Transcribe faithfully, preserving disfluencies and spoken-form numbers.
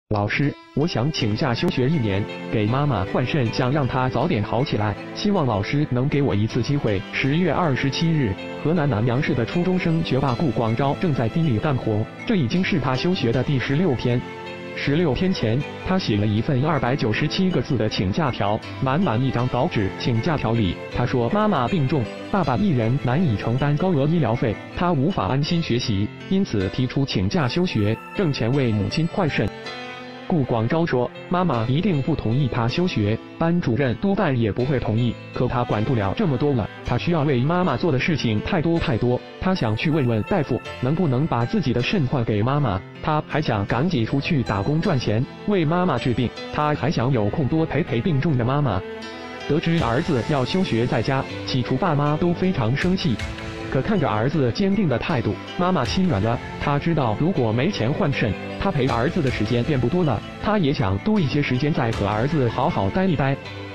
老师，我想请假休学一年，给妈妈换肾，想让她早点好起来，希望老师能给我一次机会。十月二十七日，河南南阳市的初中生学霸顾广昭正在地里干活，这已经是他休学的第十六天。十六天前，他写了一份二百九十七个字的请假条，满满一张稿纸。请假条里，他说妈妈病重，爸爸一人难以承担高额医疗费，他无法安心学习，因此提出请假休学，挣钱为母亲换肾。顾广昭说，妈妈一定不同意他休学，班主任多半也不会同意，可他管不了这么多了，他需要为妈妈做的事情太多太多，他想去问问大夫，能不能把自己的肾换给妈妈，他还想赶紧出去打工赚钱，为妈妈治病，他还想有空多陪陪病重的妈妈。得知儿子要休学在家，起初爸妈都非常生气。可看着儿子坚定的态度，妈妈心软了。她知道如果没钱换肾，她陪儿子的时间便不多了。她也想多一些时间再和儿子好好待一待。